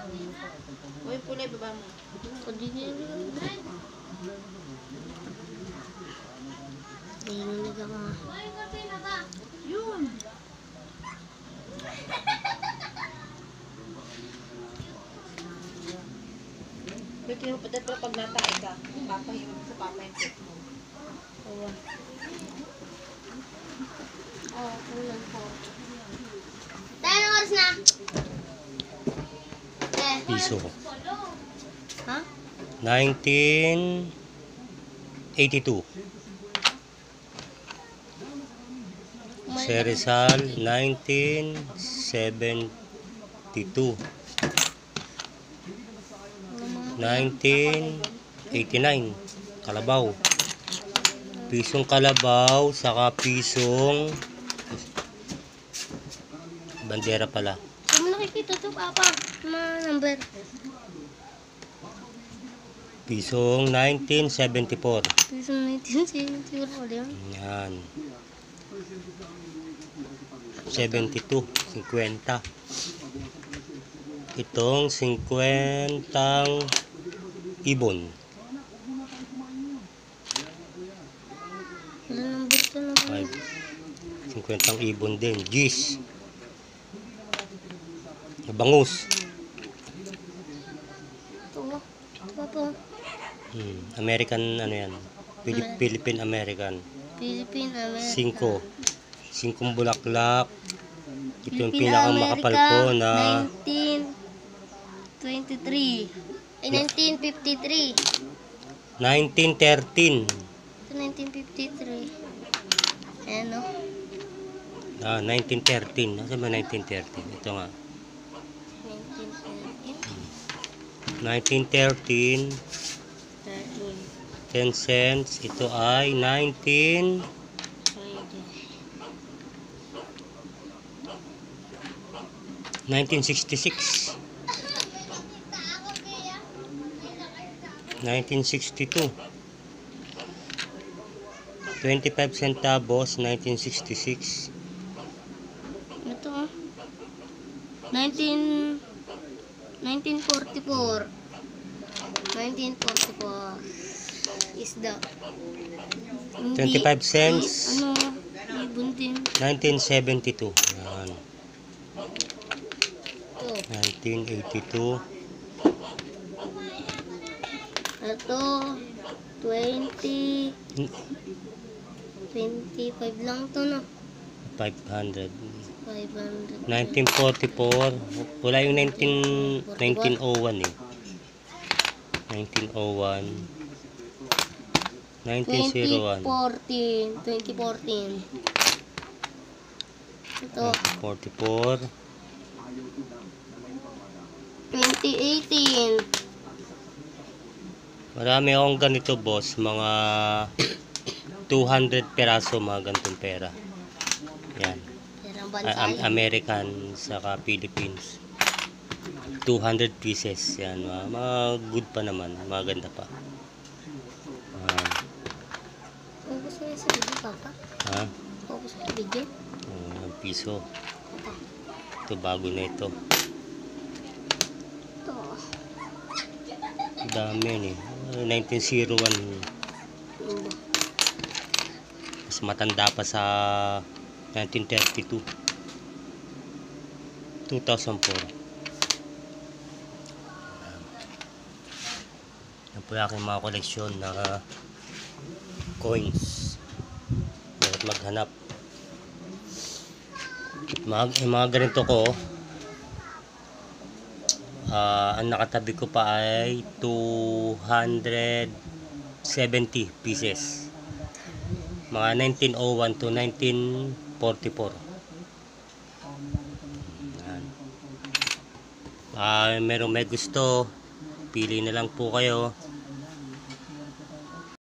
Uy, pulay, baba mo. Yun. Pero kinupadat pa pag natay ka. Papahiwag sa papa yung pet mo. Oo. Oh, kulang po. Tayo ng oras na. Piso. Ha? 1982. Serizal 1972. 1989. Kalabaw. Pisong kalabaw saka pisong bandera pala. Saan mo nakikita ito, Papa? Mga number. Pisong 1974. Piso 19 siguro ko yun. Yan. 72. 50. Itong 50 ibon. Wala number ito na ba? 50 ibon din. Gis. Bangus. Ito. Papa. American ano yan. Philippine American. Philippine American. 5 bulaklak. Ito yung Philippine pinakamakapal America, ko na 1923. Ay, 1953. 1913. Ito, 1953. Ayan, no? 1913. Nasa ba 1913? Ito nga. 1913. 1913. 10 cents. Ito ay 1966. 1962. 25 centavos, 1966. Ito, 1944. 1944. Isda. 25 cents. Ano? Ibon din. 1972. Yan. Ito. 1982. Ito. 20. 25 lang to, no? 500. 500. 1944. Wala yung 1901 eh. 1901. 1901. 2014. Ito. 44. 2018. Marami akong ganito, boss. Mga 200 peraso, mga ganitong pera. Yan. Perang bansa. American saka Philippines. 200 pieces. Yan. Mga good pa naman. Maganda pa. Focus mo sa video, Papa. Ha? Focus mo sa video. Ang piso. Ito, bago na ito. Ito. Dami yan eh. 1901. Mas matanda pa sa 1932. 2004. Yan po yung aking mga koleksyon na coins. Bakit maghanap. Mga ganito ko, ang nakatabi ko pa ay 270 pieces. Mga 1901 to 1944. Merong may gusto, pili na lang po kayo.